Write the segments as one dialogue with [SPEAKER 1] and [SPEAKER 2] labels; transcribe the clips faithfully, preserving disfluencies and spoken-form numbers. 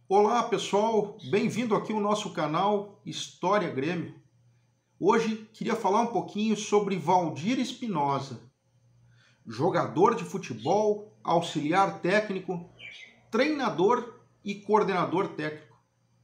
[SPEAKER 1] Olá pessoal, bem-vindo aqui ao nosso canal História Grêmio. Hoje queria falar um pouquinho sobre Waldir Espinosa, jogador de futebol, auxiliar técnico, treinador e coordenador técnico.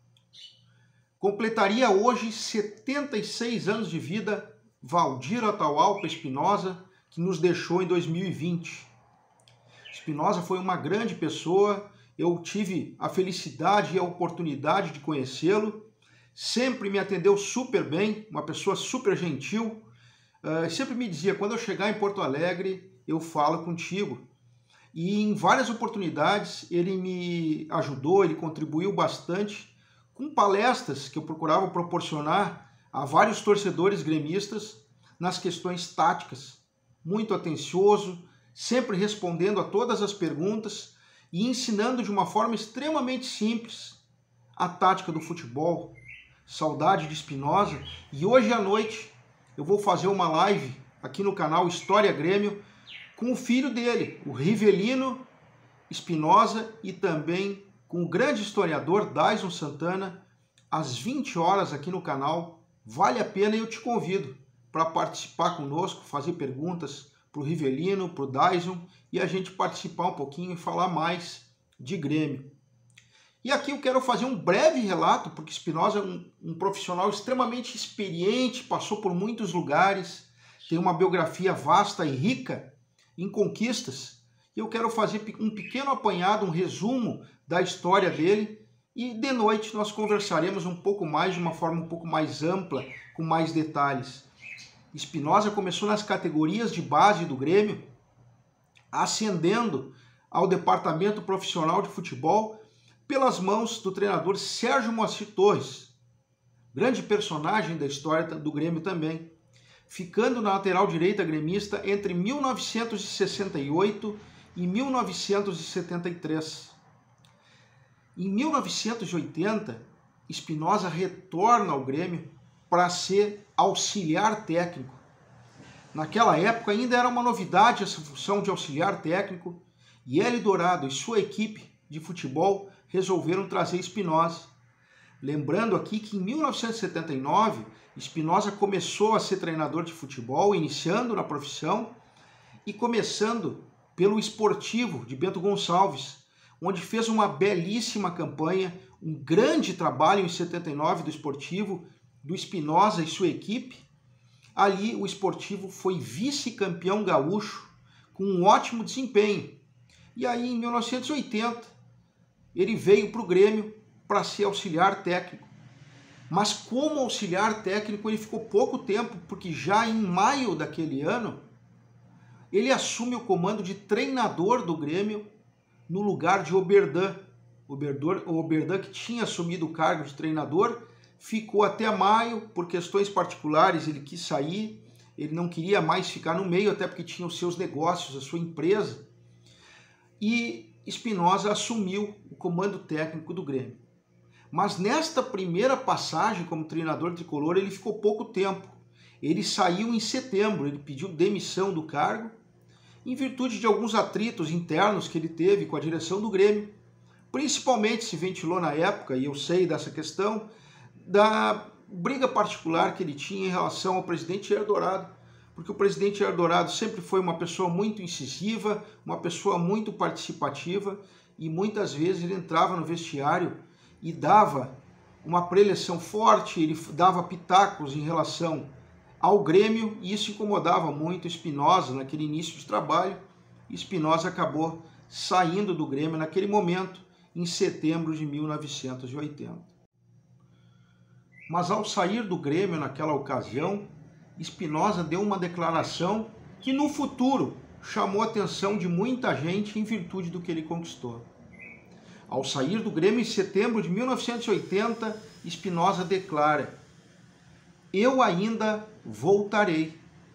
[SPEAKER 1] Completaria hoje setenta e seis anos de vida Waldir Atahualpa Espinosa, que nos deixou em dois mil e vinte. Espinosa foi uma grande pessoa. Eu tive a felicidade e a oportunidade de conhecê-lo. Sempre me atendeu super bem, uma pessoa super gentil. Uh, sempre me dizia, quando eu chegar em Porto Alegre, eu falo contigo. E em várias oportunidades ele me ajudou, ele contribuiu bastante com palestras que eu procurava proporcionar a vários torcedores gremistas nas questões táticas. Muito atencioso, sempre respondendo a todas as perguntas e ensinando de uma forma extremamente simples a tática do futebol. Saudade de Espinosa. E hoje à noite eu vou fazer uma live aqui no canal História Grêmio com o filho dele, o Rivelino Espinosa, e também com o grande historiador Daison Santana, às vinte horas aqui no canal. Vale a pena e eu te convido para participar conosco, fazer perguntas para o Rivelino, para o Daison, e a gente participar um pouquinho e falar mais de Grêmio. E aqui eu quero fazer um breve relato, porque Espinosa é um, um profissional extremamente experiente, passou por muitos lugares, tem uma biografia vasta e rica em conquistas, e eu quero fazer um pequeno apanhado, um resumo da história dele, e de noite nós conversaremos um pouco mais, de uma forma um pouco mais ampla, com mais detalhes. Espinosa começou nas categorias de base do Grêmio, ascendendo ao departamento profissional de futebol pelas mãos do treinador Sérgio Moacir Torres, grande personagem da história do Grêmio também, ficando na lateral direita gremista entre mil novecentos e sessenta e oito e mil novecentos e setenta e três. Em mil novecentos e oitenta, Espinosa retorna ao Grêmio para ser auxiliar técnico. Naquela época ainda era uma novidade essa função de auxiliar técnico, e Hélio Dourado e sua equipe de futebol resolveram trazer Espinosa. Lembrando aqui que em mil novecentos e setenta e nove, Espinosa começou a ser treinador de futebol, iniciando na profissão e começando pelo Esportivo de Bento Gonçalves, onde fez uma belíssima campanha, um grande trabalho em setenta e nove do Esportivo, do Espinosa e sua equipe. Ali o Esportivo foi vice-campeão gaúcho com um ótimo desempenho. E aí em mil novecentos e oitenta ele veio para o Grêmio para ser auxiliar técnico. Mas como auxiliar técnico ele ficou pouco tempo, porque já em maio daquele ano ele assume o comando de treinador do Grêmio no lugar de Oberdan. O Oberdan, que tinha assumido o cargo de treinador, ficou até maio, por questões particulares ele quis sair, ele não queria mais ficar no meio, até porque tinha os seus negócios, a sua empresa. E Espinosa assumiu o comando técnico do Grêmio. Mas nesta primeira passagem como treinador tricolor, ele ficou pouco tempo. Ele saiu em setembro, ele pediu demissão do cargo, em virtude de alguns atritos internos que ele teve com a direção do Grêmio. Principalmente se ventilou na época, e eu sei dessa questão, da briga particular que ele tinha em relação ao presidente Jair Dourado, porque o presidente Jair Dourado sempre foi uma pessoa muito incisiva, uma pessoa muito participativa, e muitas vezes ele entrava no vestiário e dava uma preleção forte, ele dava pitacos em relação ao Grêmio, e isso incomodava muito Espinosa naquele início de trabalho. Espinosa acabou saindo do Grêmio naquele momento, em setembro de mil novecentos e oitenta. Mas ao sair do Grêmio naquela ocasião, Espinosa deu uma declaração que no futuro chamou a atenção de muita gente em virtude do que ele conquistou. Ao sair do Grêmio em setembro de mil novecentos e oitenta, Espinosa declara: "Eu ainda voltarei".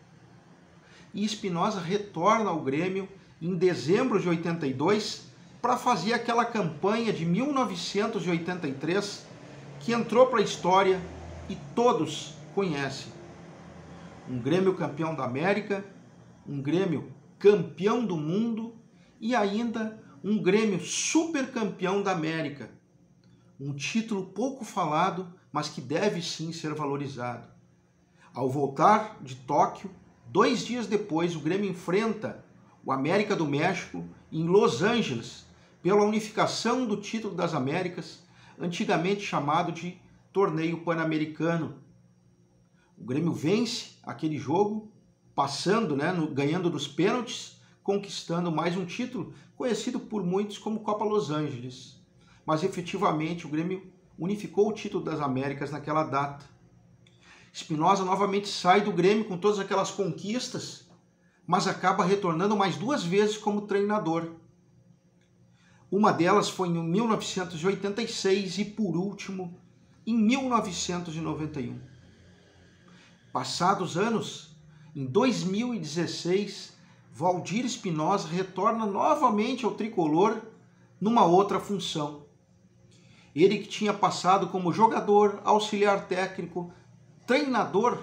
[SPEAKER 1] E Espinosa retorna ao Grêmio em dezembro de oitenta e dois para fazer aquela campanha de mil novecentos e oitenta e três que entrou para a história e todos conhecem. Um Grêmio campeão da América, um Grêmio campeão do mundo e ainda um Grêmio super campeão da América. um título pouco falado, mas que deve sim ser valorizado. Ao voltar de Tóquio, dois dias depois, o Grêmio enfrenta o América do México em Los Angeles, pela unificação do título das Américas, antigamente chamado de Torneio Pan-Americano. O Grêmio vence aquele jogo, passando, né, no, ganhando dos pênaltis, conquistando mais um título, conhecido por muitos como Copa Los Angeles. Mas efetivamente o Grêmio unificou o título das Américas naquela data. Espinosa novamente sai do Grêmio com todas aquelas conquistas, mas acaba retornando mais duas vezes como treinador. Uma delas foi em mil novecentos e oitenta e seis e, por último, em mil novecentos e noventa e um. Passados anos, em dois mil e dezesseis, Valdir Espinosa retorna novamente ao tricolor numa outra função. Ele que tinha passado como jogador, auxiliar técnico, treinador,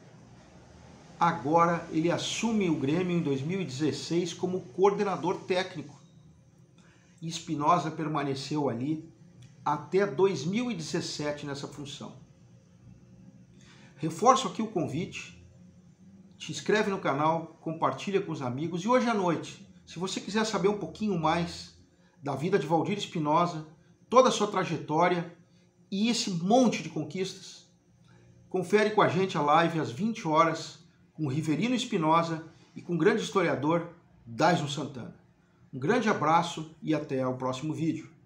[SPEAKER 1] agora ele assume o Grêmio em dois mil e dezesseis como coordenador técnico. E Espinosa permaneceu ali até dois mil e dezessete nessa função. Reforço aqui o convite, te inscreve no canal, compartilha com os amigos e hoje à noite, se você quiser saber um pouquinho mais da vida de Valdir Espinosa, toda a sua trajetória e esse monte de conquistas, confere com a gente a live às vinte horas com o Riverino Espinosa e com o grande historiador Daison Santana. Um grande abraço e até o próximo vídeo.